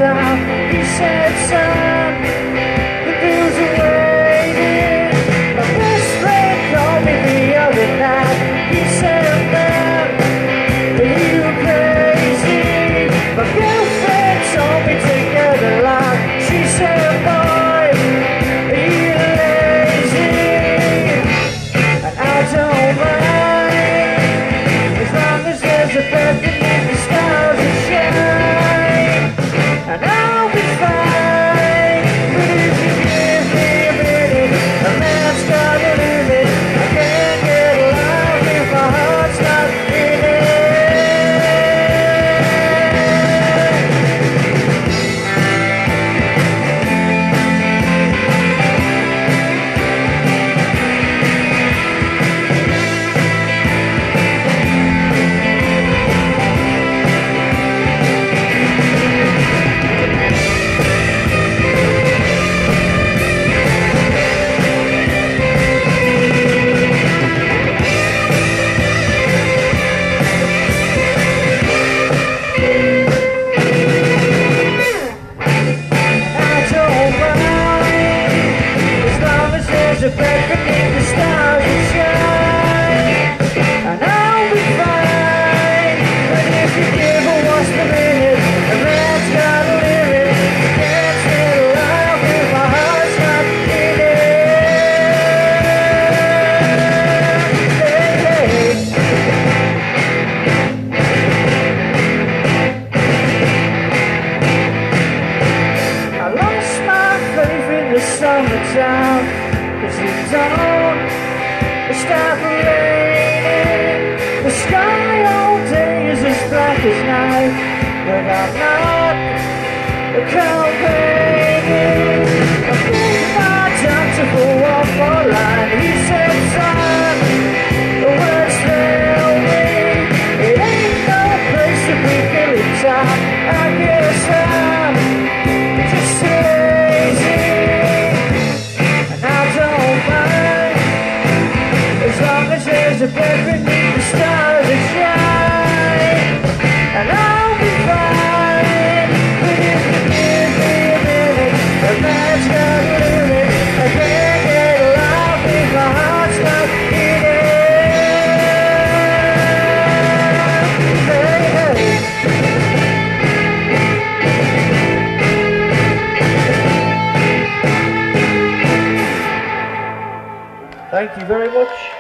summertime. He said, son, the bills are waiting. My best friend called me the other night. He said, man, are you crazy? My girlfriend told me to get a line. She said, boy, are you lazy? And I don't mind, as long as there's a bed beneath the stars that shine. And I'll be fine. But if you give me a minute, a man's got a limit. I can't get alive if my heart's not in it. There's a bed beneath the stars that shine, and I'll be fine. But if you give a watch the minute, a man's got a limit. You can't stay alive if my heart's not in it. I lost my faith in the summertime. Cause it don't stop raining. The sky all day is as black as night. But I'm not complaining. I think my doctor for one more line. He said, son, the words fail me. It ain't no place to be feeling time. I guess I'm just lazy. As long as there's a bed beneath the stars that shine, and I'll be fine. But if you give me a minute, a man's got a limit. I can't get alive if my heart's not in it. Thank you very much.